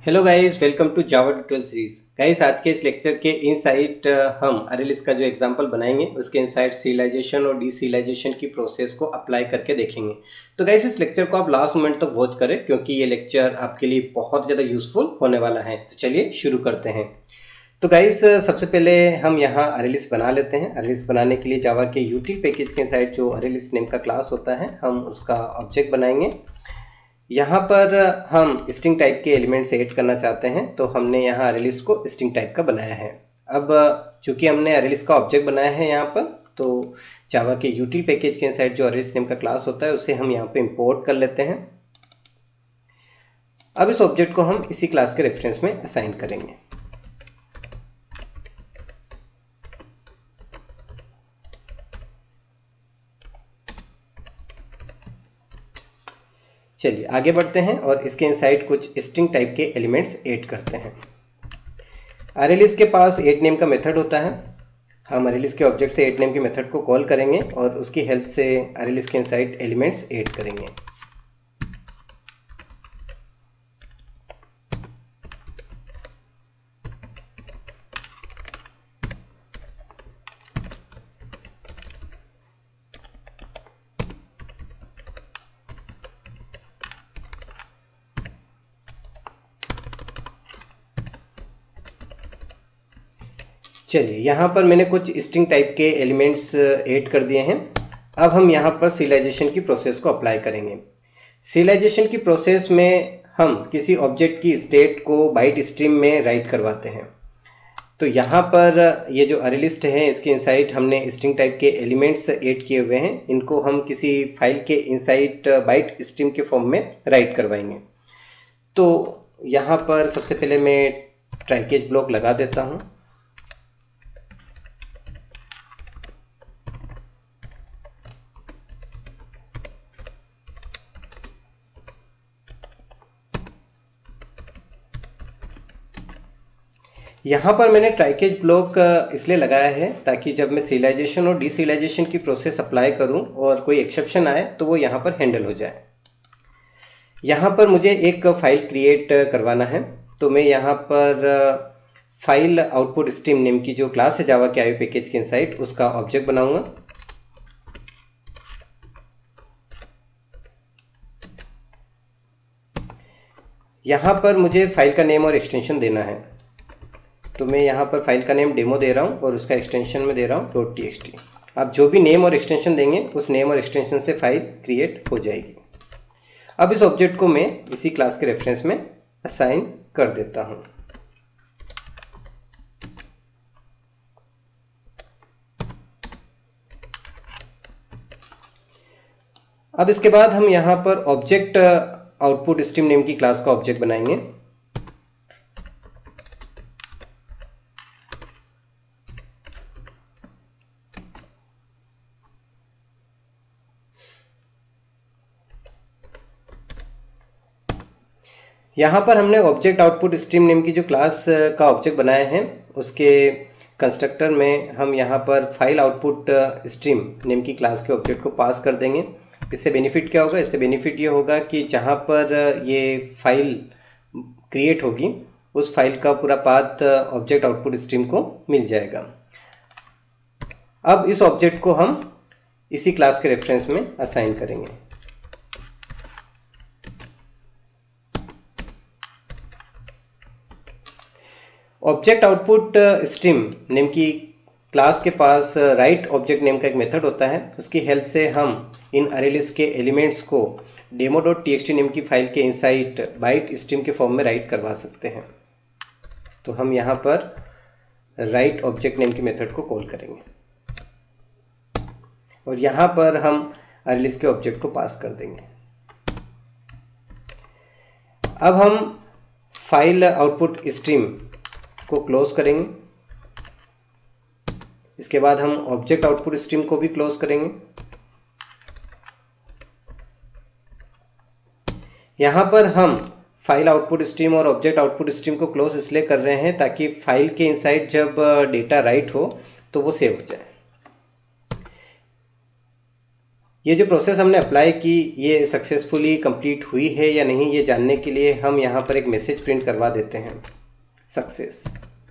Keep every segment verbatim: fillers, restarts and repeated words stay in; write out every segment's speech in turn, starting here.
Hello guys, welcome to Java tutorial series. Guys, आज के इस लेक्चर के इनसाइट हम अरेलिस का जो एग्जांपल बनाएंगे उसके इनसाइट सीरियलाइजेशन और डीसीरियलाइजेशन की प्रोसेस को अप्लाई करके देखेंगे। तो गाइस, इस लेक्चर को आप लास्ट मोमेंट तक वॉच करें क्योंकि ये लेक्चर आपके लिए बहुत ज़्यादा यूजफुल होने वाला है। तो चलिए शुरू करते हैं। तो गाइस, सबसे पहले हम यहाँ अरेलिस बना लेते हैं। अरेलिस बनाने के लिए जावा के यूटिल पैकेज के इनसाइट जो अरेलिस नेम का क्लास होता है, हम उसका ऑब्जेक्ट बनाएंगे। यहाँ पर हम स्ट्रिंग टाइप के एलिमेंट्स ऐड करना चाहते हैं, तो हमने यहाँ अरेलिस को स्ट्रिंग टाइप का बनाया है। अब चूंकि हमने अरेलिस का ऑब्जेक्ट बनाया है यहाँ पर, तो जावा के यूटिल पैकेज के इनसाइड जो अरेलिस नेम का क्लास होता है उसे हम यहाँ पे इंपोर्ट कर लेते हैं। अब इस ऑब्जेक्ट को हम इसी क्लास के रेफरेंस में असाइन करेंगे। चलिए आगे बढ़ते हैं और इसके इनसाइड कुछ स्ट्रिंग टाइप के एलिमेंट्स ऐड करते हैं। अरेलिस के पास ऐड नेम का मेथड होता है। हम अरेलिस के ऑब्जेक्ट से ऐड नेम के मेथड को कॉल करेंगे और उसकी हेल्प से अरेलिस के इनसाइड एलिमेंट्स ऐड करेंगे। चलिए यहाँ पर मैंने कुछ स्ट्रिंग टाइप के एलिमेंट्स ऐड कर दिए हैं। अब हम यहाँ पर सीरियलाइजेशन की प्रोसेस को अप्लाई करेंगे। सीरियलाइजेशन की प्रोसेस में हम किसी ऑब्जेक्ट की स्टेट को बाइट स्ट्रीम में राइट करवाते हैं। तो यहाँ पर ये जो अरेलिस्ट है इसके इनसाइड हमने स्ट्रिंग टाइप के एलिमेंट्स ऐड किए हुए हैं। इनको हम किसी फाइल के इनसाइड बाइट स्ट्रीम के फॉर्म में राइट करवाएंगे। तो यहाँ पर सबसे पहले मैं ट्राइकेज ब्लॉक लगा देता हूँ। यहाँ पर मैंने ट्राइकेज ब्लॉक इसलिए लगाया है ताकि जब मैं सीरियलाइजेशन और डीसीरियलाइजेशन की प्रोसेस अप्लाई करूँ और कोई एक्सेप्शन आए तो वो यहाँ पर हैंडल हो जाए। यहाँ पर मुझे एक फ़ाइल क्रिएट करवाना है, तो मैं यहाँ पर फाइल आउटपुट स्ट्रीम नेम की जो क्लास है जावा के आई पैकेज के इनसाइड उसका ऑब्जेक्ट बनाऊँगा। यहाँ पर मुझे फाइल का नेम और एक्सटेंशन देना है, तो मैं यहाँ पर फाइल का नेम डेमो दे रहा हूँ और उसका एक्सटेंशन में दे रहा हूँ डॉट टी एक्स टी। आप जो भी नेम और एक्सटेंशन देंगे उस नेम और एक्सटेंशन से फाइल क्रिएट हो जाएगी। अब इस ऑब्जेक्ट को मैं इसी क्लास के रेफरेंस में असाइन कर देता हूँ। अब इसके बाद हम यहाँ पर ऑब्जेक्ट आउटपुट स्ट्रीम नेम की क्लास का ऑब्जेक्ट बनाएंगे। यहाँ पर हमने ऑब्जेक्ट आउटपुट स्ट्रीम नेम की जो क्लास का ऑब्जेक्ट बनाया है उसके कंस्ट्रक्टर में हम यहाँ पर फाइल आउटपुट स्ट्रीम नेम की क्लास के ऑब्जेक्ट को पास कर देंगे। इससे बेनिफिट क्या होगा? इससे बेनिफिट ये होगा कि जहाँ पर ये फाइल क्रिएट होगी उस फाइल का पूरा पाथ ऑब्जेक्ट आउटपुट स्ट्रीम को मिल जाएगा। अब इस ऑब्जेक्ट को हम इसी क्लास के रेफरेंस में असाइन करेंगे। ऑब्जेक्ट आउटपुट स्ट्रीम नेम की क्लास के पास राइट ऑब्जेक्ट नेम का एक मेथड होता है। उसकी हेल्प से हम इन अरेलिस के एलिमेंट्स को demo dot T X T name की फाइल के इनसाइड बाइट स्ट्रीम के फॉर्म में राइट करवा सकते हैं। तो हम यहाँ पर राइट ऑब्जेक्ट नेम की मेथड को कॉल करेंगे और यहाँ पर हम अरेलिस के ऑब्जेक्ट को पास कर देंगे। अब हम फाइल आउटपुट स्ट्रीम को क्लोज करेंगे। इसके बाद हम ऑब्जेक्ट आउटपुट स्ट्रीम को भी क्लोज करेंगे। यहाँ पर हम फाइल आउटपुट स्ट्रीम और ऑब्जेक्ट आउटपुट स्ट्रीम को क्लोज इसलिए कर रहे हैं ताकि फाइल के इनसाइड जब डेटा राइट हो तो वो सेव हो जाए। ये जो प्रोसेस हमने अप्लाई की ये सक्सेसफुली कंप्लीट हुई है या नहीं, ये जानने के लिए हम यहाँ पर एक मैसेज प्रिंट करवा देते हैं, सक्सेस।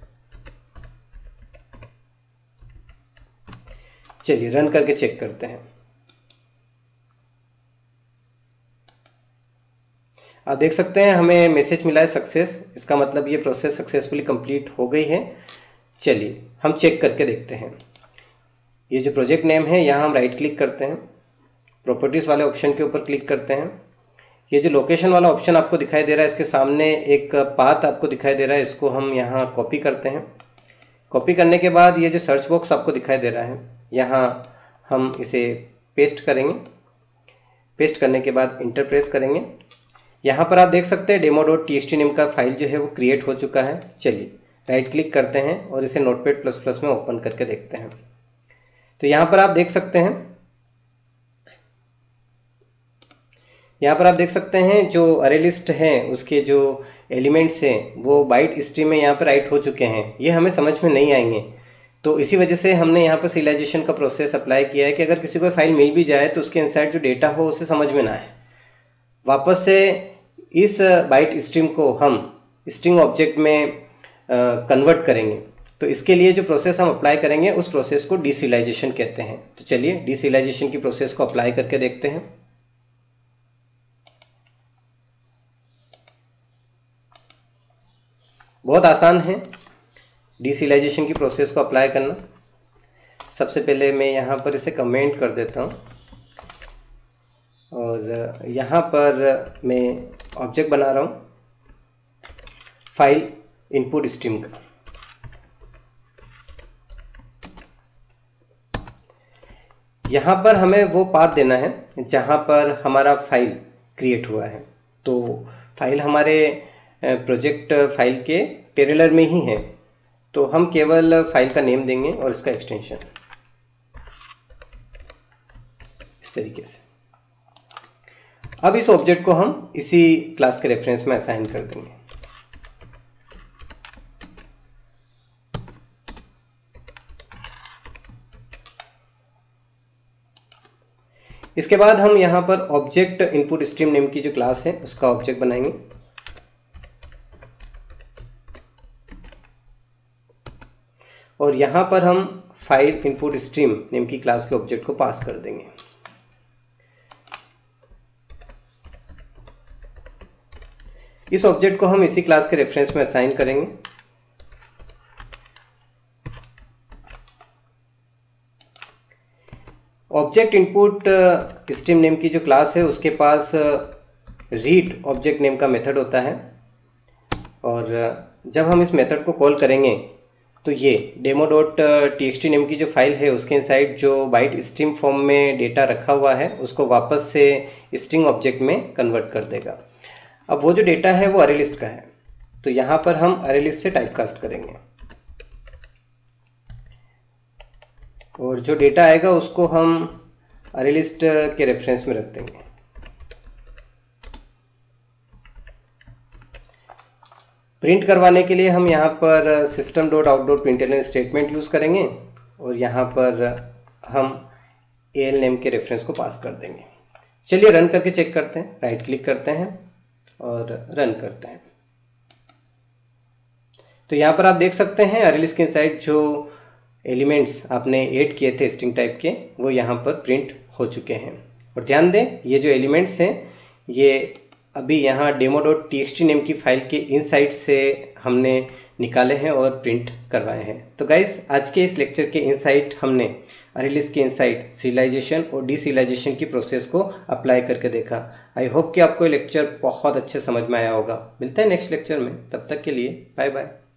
चलिए रन करके चेक करते हैं। आप देख सकते हैं हमें मैसेज मिला है सक्सेस, इसका मतलब ये प्रोसेस सक्सेसफुली कंप्लीट हो गई है। चलिए हम चेक करके देखते हैं। ये जो प्रोजेक्ट नेम है यहाँ हम राइट क्लिक करते हैं, प्रॉपर्टीज़ वाले ऑप्शन के ऊपर क्लिक करते हैं। ये जो लोकेशन वाला ऑप्शन आपको दिखाई दे रहा है, इसके सामने एक पाथ आपको दिखाई दे रहा है, इसको हम यहाँ कॉपी करते हैं। कॉपी करने के बाद ये जो सर्च बॉक्स आपको दिखाई दे रहा है, यहाँ हम इसे पेस्ट करेंगे। पेस्ट करने के बाद इंटर प्रेस करेंगे। यहाँ पर आप देख सकते हैं demo dot T X T name का फाइल जो है वो क्रिएट हो चुका है। चलिए राइट क्लिक करते हैं और इसे नोटपैड प्लस प्लस में ओपन करके देखते हैं। तो यहाँ पर आप देख सकते हैं यहाँ पर आप देख सकते हैं जो अरे लिस्ट है उसके जो एलिमेंट्स हैं वो बाइट स्ट्रीम में यहाँ पर राइट हो चुके हैं। ये हमें समझ में नहीं आएंगे, तो इसी वजह से हमने यहाँ पर सीरियलाइजेशन का प्रोसेस अप्लाई किया है कि अगर किसी को फाइल मिल भी जाए तो उसके इनसाइड जो डेटा हो उसे समझ में ना आए। वापस से इस बाइट स्ट्रीम को हम स्ट्रिंग ऑब्जेक्ट में कन्वर्ट करेंगे। तो इसके लिए जो प्रोसेस हम अप्लाई करेंगे उस प्रोसेस को डीसीरियलाइजेशन कहते हैं। तो चलिए डीसीरियलाइजेशन की प्रोसेस को अप्लाई करके देखते हैं। बहुत आसान है डीसीरियलाइजेशन की प्रोसेस को अप्लाई करना। सबसे पहले मैं यहाँ पर इसे कमेंट कर देता हूँ और यहाँ पर मैं ऑब्जेक्ट बना रहा हूँ फाइल इनपुट स्ट्रीम का। यहाँ पर हमें वो पाथ देना है जहाँ पर हमारा फाइल क्रिएट हुआ है। तो फाइल हमारे प्रोजेक्ट फाइल के पैरेलल में ही है, तो हम केवल फाइल का नेम देंगे और इसका एक्सटेंशन इस तरीके से। अब इस ऑब्जेक्ट को हम इसी क्लास के रेफरेंस में असाइन कर देंगे। इसके बाद हम यहाँ पर ऑब्जेक्ट इनपुट स्ट्रीम नेम की जो क्लास है उसका ऑब्जेक्ट बनाएंगे। और यहाँ पर हम फाइल इनपुट स्ट्रीम नेम की क्लास के ऑब्जेक्ट को पास कर देंगे। इस ऑब्जेक्ट को हम इसी क्लास के रेफरेंस में असाइन करेंगे। ऑब्जेक्ट इनपुट स्ट्रीम नेम की जो क्लास है उसके पास रीड ऑब्जेक्ट नेम का मेथड होता है, और जब हम इस मेथड को कॉल करेंगे तो ये demo dot T X T name की जो फाइल है उसके इनसाइड जो बाइट स्ट्रीम फॉर्म में डेटा रखा हुआ है उसको वापस से स्ट्रिंग ऑब्जेक्ट में कन्वर्ट कर देगा। अब वो जो डेटा है वो अरे लिस्ट का है, तो यहाँ पर हम अरे लिस्ट से टाइपकास्ट करेंगे और जो डेटा आएगा उसको हम अरे लिस्ट के रेफरेंस में रख देंगे। प्रिंट करवाने के लिए हम यहाँ पर system dot out dot println statement use करेंगे और यहाँ पर हम ए एल नेम के रेफरेंस को पास कर देंगे। चलिए रन करके चेक करते हैं। राइट क्लिक करते हैं और रन करते हैं। तो यहाँ पर आप देख सकते हैं अरे लिस्ट के इनसाइड जो एलिमेंट्स आपने ऐड किए थे स्ट्रिंग टाइप के वो यहाँ पर प्रिंट हो चुके हैं। और ध्यान दें ये जो एलिमेंट्स हैं ये अभी यहाँ demo dot T X T name की फाइल के इनसाइड से हमने निकाले हैं और प्रिंट करवाए हैं। तो गाइस आज के इस लेक्चर के इनसाइड हमने अरे लिस्ट के इनसाइड सीरियलाइजेशन और डीसीरियलाइजेशन की प्रोसेस को अप्लाई करके देखा। आई होप कि आपको ये लेक्चर बहुत अच्छे समझ में आया होगा। मिलते हैं नेक्स्ट लेक्चर में, तब तक के लिए बाय बाय।